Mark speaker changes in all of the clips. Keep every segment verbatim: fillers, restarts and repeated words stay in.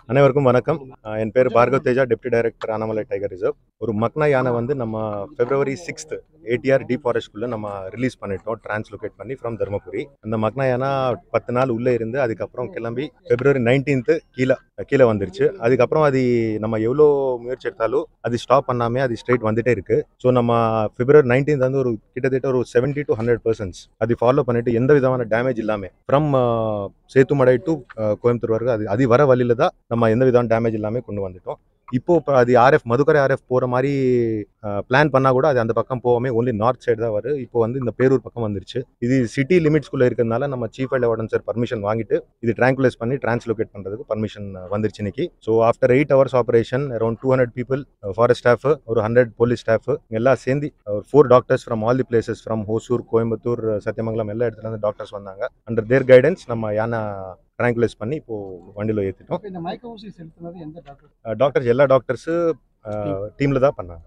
Speaker 1: அனைவருக்கும் வணக்கம். என் பேர் Bhargav Teja, deputy director Anamalai tiger reserve. ஒரு மக்னா யானை வந்து நம்ம பிப்ரவரி சிக்ஸ்த் ஏடிஆர் டி ஃபாரஸ்ட்குள்ளே நம்ம ரிலீஸ் பண்ணிட்டோம், டிரான்ஸ்லோகேட் பண்ணி ஃப்ரம் தர்மபுரி. அந்த மக்னா யானை பத்து நாள் உள்ளே இருந்து அதுக்கப்புறம் கிளம்பி பிப்ரவரி நைன்டீன்த்து கீழே கீழே வந்துருச்சு. அதுக்கப்புறம் அது நம்ம எவ்வளோ முயற்சி எடுத்தாலும் அது ஸ்டாப் பண்ணாமல் அது ஸ்ட்ரெயிட் வந்துட்டே இருக்கு. ஸோ நம்ம பிப்ரவரி நைன்டீன்த் வந்து ஒரு கிட்டத்தட்ட ஒரு செவன்டி டு ஹண்ட்ரட் பர்சன்ட் அது ஃபாலோ பண்ணிட்டு எந்த விதமான டேமேஜ் இல்லாமல் ஃப்ரம் சேத்துமடை டு கோயம்புத்தூர் வரைக்கும் அது அது வர வழியில தான் நம்ம எந்த விதமான டேமேஜ் இல்லாமல் கொண்டு வந்துட்டோம். இப்போ இப்போ அது ஆர்எஃப் மதுக்கரை ஆர்எஃப் போகிற மாதிரி பிளான் பண்ணால் கூட அது அந்த பக்கம் போகாமே ஒன்லி நார்த் சைடு தான் வரும். இப்போ வந்து இந்த பேரூர் பக்கம் வந்துருச்சு. இது சிட்டி லிமிட்ஸ்குள்ளே இருக்கிறதுனால நம்ம chief wild warden sir permission வாங்கிட்டு இது ட்ராங்குலைஸ் பண்ணி டிரான்ஸ்லோகேட் பண்ணுறதுக்கு பர்மிஷன் வந்துருச்சு இன்னைக்கு. So after eight hours operation around two hundred people forest staff ஒரு ஹண்ட்ரட் போலீஸ் ஸ்டாஃப் எல்லாம் சேர்ந்து ஒரு four doctors from all the places from Hosur, Coimbatore, Sathyamangalam எல்லா இடத்துல இருந்து டாக்டர்ஸ் வந்தாங்க. அண்டர் தேர் கைடன்ஸ் நம்ம யானை ட்ராங்குலைஸ் பண்ணி இப்போ வண்டியில் ஏற்றிட்டோம். டாக்டர்ஸ் எல்லா டாக்டர்ஸு டீம்ல தான் பண்ணாங்க.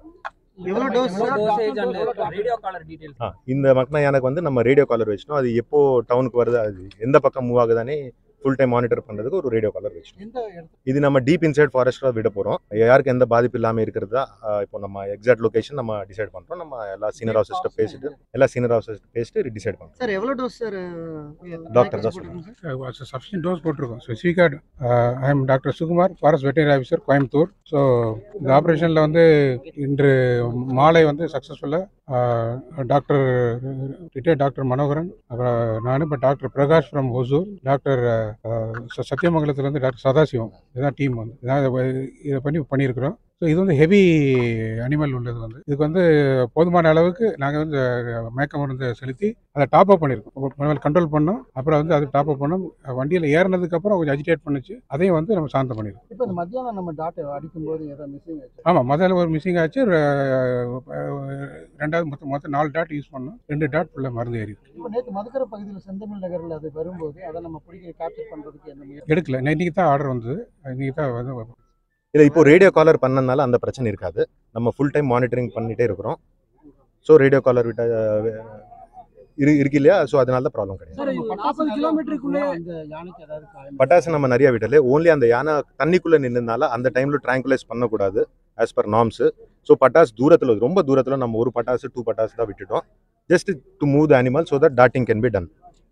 Speaker 1: இந்த மக்னா யானைக்கு வந்து நம்ம ரேடியோ காலர் வச்சிட்டோம். அது எப்போ டவுனுக்கு வருது, அது எந்த பக்கம் மூவ் ஆகுதானே ஃபுல் டைம் மானிட்டர் பண்ணுறதுக்கு ஒரு ரேடியோ காலர் வச்சிட்டோம். இது நம்ம டீப் இன்சைட் ஃபாரஸ்ட்டாக விட போகிறோம். யாருக்கு எந்த பாதிப்பு இல்லாமல் இருக்கிறது தான் இப்போ நம்ம எக்ஸாக்ட் லொகேஷன் நம்ம டிசைட் பண்ணுறோம். நம்ம எல்லா சீனியர் ஆஃபீஸர்கிட்ட பேசிட்டு எல்லா சீனியர் ஆஃபீஸர்கிட்ட பேசிட்டு டிசைட் பண்ணுறோம்.
Speaker 2: சார் எவ்வளோ டோஸ் சார்
Speaker 1: டாக்டர் தான் சொல்லுங்கள்.
Speaker 3: சஃபிஷியன்ட் டோஸ் போட்டிருக்கோம். ஸ்பெசிஃபிக்காக I am doctor Sukumar, forest veterinary officer, Coimbatore. So இந்த ஆப்ரேஷனில் வந்து இன்று மாலை வந்து சக்ஸஸ்ஃபுல்லாக டாக்டர் ரிட்டையர்ட் டாக்டர் மனோகரன், அப்புறம் நான் இப்போ doctor Prakash from Hosur, doctor சத்தியமங்கலத்துலேருந்து டாக்டர் சதாசிவம், இதுதான் டீம் வந்து இதான் இதை பண்ணி பண்ணியிருக்கிறோம். ஸோ இது வந்து ஹெவி அனிமல் உள்ளது வந்து இதுக்கு வந்து போதுமான அளவுக்கு நாங்கள் வந்து மயக்க மருந்து செலுத்தி அதை டாப் அப் பண்ணியிருக்கோம், கண்ட்ரோல் பண்ணோம். அப்புறம் வந்து அது டாப் அப் பண்ணோம். வண்டியில் ஏறினதுக்கப்புறம் கொஞ்சம் அஜிடேட் பண்ணிச்சு, அதையும் வந்து நம்ம சாந்தம் பண்ணியிருக்கோம்.
Speaker 2: இப்போ இந்த மத்தியானம் நம்ம டாக்டர் அடிக்கும்போது ஏதாவது மிஸ்ஸிங் ஆச்சு?
Speaker 3: ஆமாம், முதல்ல ஒரு மிஸ்ஸிங் ஆச்சு. ரெண்டாவது மொத்தம் மொத்தம் நாலு டாட் யூஸ் பண்ணோம். ரெண்டு டாட் ஃபுல்லாக மருந்து ஏறி.
Speaker 2: இப்போ நேற்று மதுக்கரை பகுதியில் செந்தமிழ் நகரில் அது வரும்போது அதை நம்ம பிடிக்க கேப்சர் பண்ணுறதுக்கு என்ன
Speaker 3: எடுக்கல. இன்னைக்கு தான் ஆர்டர் வந்தது. இன்னைக்கு தான் வந்து
Speaker 1: இல்லை, இப்போ ரேடியோ காலர் பண்ணனால அந்த பிரச்சனை இருக்காது. நம்ம ஃபுல் டைம் மானிட்டரிங் பண்ணிகிட்டே இருக்கிறோம். ஸோ ரேடியோ காலர் விட்ட இரு இருக்கு இல்லையா, ஸோ அதனால தான் ப்ராப்ளம் கிடையாது. பட்டாசு நம்ம நிறைய விடல, ஓன்லி அந்த யானை தண்ணிக்குள்ளே நின்றதுனால அந்த டைமில் ட்ராங்குலைஸ் பண்ணக்கூடாது ஆஸ் பர் நார்ம்ஸு. ஸோ பட்டாசு தூரத்தில், ரொம்ப தூரத்தில் நம்ம ஒரு பட்டாசு டூ பட்டாசு தான் விட்டுட்டோம், just to move the animal so that டாட்டிங் கேன் பி டன்.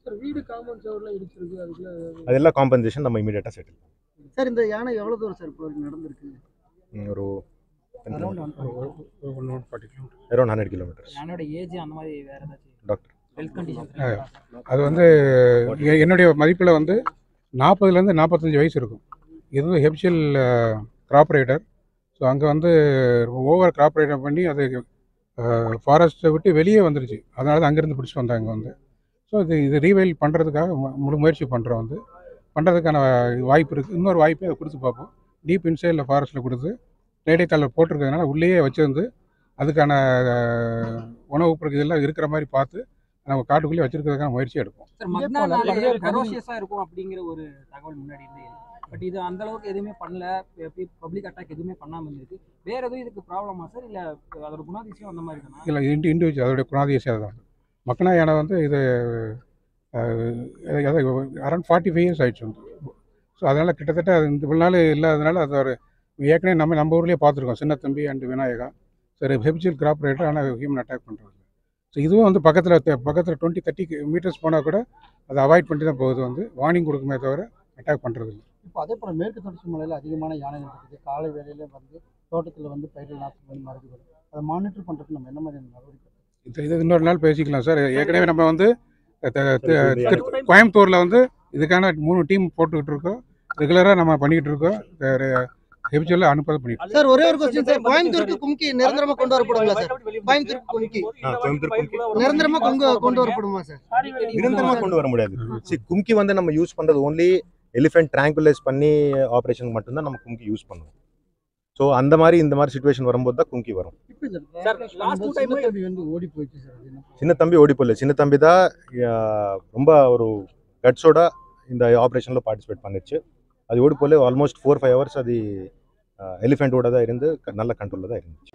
Speaker 1: அதெல்லாம் காம்பன்சேஷன் நம்ம இமீடியட்டாக செட்டில்.
Speaker 2: சார் இந்த யானை எவ்வளோ தூரம் சார் இப்போ நடந்திருக்கு?
Speaker 1: ஒரு
Speaker 3: அரௌண்ட்
Speaker 1: ஹண்ட்ரட் கிலோமீட்டர்ஸ். டாக்டர்
Speaker 3: அது வந்து என்னுடைய மதிப்பில் வந்து நாற்பதுலேருந்து நாற்பத்தஞ்சு வயசு இருக்கும். இது வந்து ஹெப்ஷியல் கிராப் ரைடர். ஸோ அங்கே வந்து ஓவர் கிராப் ரைடர் பண்ணி அது ஃபாரஸ்ட்டை விட்டு வெளியே வந்துருச்சு. அதனால தான் அங்கேருந்து பிடிச்சி வந்தாங்க வந்து. ஸோ இது இது ரீவைல் பண்ணுறதுக்காக முழு முயற்சி பண்ணுறோம் வந்து பண்ணுறதுக்கான வாய்ப்பு இருக்குது. இன்னொரு வாய்ப்பை அதை கொடுத்து பார்ப்போம். டீப் இன்சைடில் ஃபாரஸ்ட்டில் கொடுத்து ரேடியோ காலர் போட்டிருக்கிறதுனால உள்ளேயே வச்சுருந்து அதுக்கான உணவு பொருட்கள் இதெல்லாம் இருக்கிற மாதிரி பார்த்து நம்ம காட்டுக்குள்ளேயே வச்சிருக்கிறதுக்கான முயற்சி எடுப்போம்.
Speaker 4: இருக்கும் அப்படிங்கிற ஒரு தகவல் முன்னாடி இருந்தே, பட் இது அந்த அளவுக்கு எதுவுமே பண்ணல, பப்ளிக் அட்டாக் எதுவுமே பண்ணாமல் இருந்திருக்கு. வேற எதுவும் இதுக்கு ப்ராப்ளமா சார், இல்லை அதோட குணாதிசயம் அந்த மாதிரி தானே?
Speaker 3: இல்லை, இண்டு இண்டிவிஜுவல் அதோடைய குணாதிசயம் தான். மக்னா யானை வந்து இது அரௌண்ட் ஃபார்ட்டி ஃபைவ் இயர்ஸ் ஆயிடுச்சு வந்து. ஸோ அதனால் கிட்டத்தட்ட அது இவ்வளோ நாள் இல்லாததுனால அது ஒரு ஏற்கனவே நம்ம நம்ம ஊர்லேயே பார்த்துருக்கோம், சின்ன தம்பி அண்ட் விநாயகா. சரி, ஹெப்சியல் கிராப் ரைடர், ஆனால் ஹியூமன் அட்டாக் பண்ணுறது. ஸோ இதுவும் வந்து பக்கத்தில் பக்கத்தில் டுவெண்ட்டி தேர்ட்டி மீட்டர்ஸ் போனால் கூட அதை அவாய்ட் பண்ணிட்டு தான் போகுது, வந்து வார்னிங் கொடுக்குமே தவிர அட்டாக் பண்ணுறது இல்லை.
Speaker 2: இப்போ அதே போல் மேற்கு தொடர்ச்சி மலையில் அதிகமான யானைகள் இருக்குது. காலை வேலையிலே வந்து தோட்டத்தில் வந்து பயிர்கள் நாற்று பண்ணி மருந்து வரும். அதை மானிட்டர் பண்ணுறதுக்கு நம்ம என்ன மாதிரியான நடவடிக்கை?
Speaker 3: இது இது இன்னொரு நாள் பேசிக்கலாம் சார். ஏற்கனவே நம்ம வந்து கோயம்புத்தூரில் வந்து இதுக்கான மூணு டீம் போட்டுக்கிட்டு இருக்கோம். ரெகுலராக நம்ம பண்ணிக்கிட்டு இருக்கோம். ஹெப்சியல்ல அனுப்பது பண்ணிட்டு.
Speaker 2: சார் ஒரே ஒரு क्वेश्चन சார், கோயம்புத்தூருக்கு கும்கி நிரந்தரமா கொண்டு வரப்படுங்களா சார்? கோயம்புத்தூருக்கு கும்கி நிரந்தரமா கொண்டு கொண்டு வரப்படுமா சார்?
Speaker 1: நிரந்தரமா கொண்டு வர முடியாது. சி, கும்கி வந்து நம்ம யூஸ் பண்றது ஓன்லி எலிஃபென்ட் ட்ராங்குலைஸ் பண்ணி ஆப்ரேஷன் மட்டும்தான் நம்ம கும்கி யூஸ் பண்ணுவோம். ஸோ அந்த மாதிரி இந்த மாதிரி சிச்சுவேஷன் வரும்போது தான் கும்கி வரும். சின்ன தம்பி ஓடி போகல, சின்ன தம்பி தான் ரொம்ப ஒரு கட்ஸோட இந்த ஆப்ரேஷனில் பார்ட்டிசிபேட் பண்ணிச்சு. அது ஓடி போல ஆல்மோஸ்ட் ஃபோர் ஃபைவ் ஹவர்ஸ் அது எலிஃபென்ட்டோட தான் இருந்து நல்ல கண்ட்ரோலில் தான் இருந்துச்சு.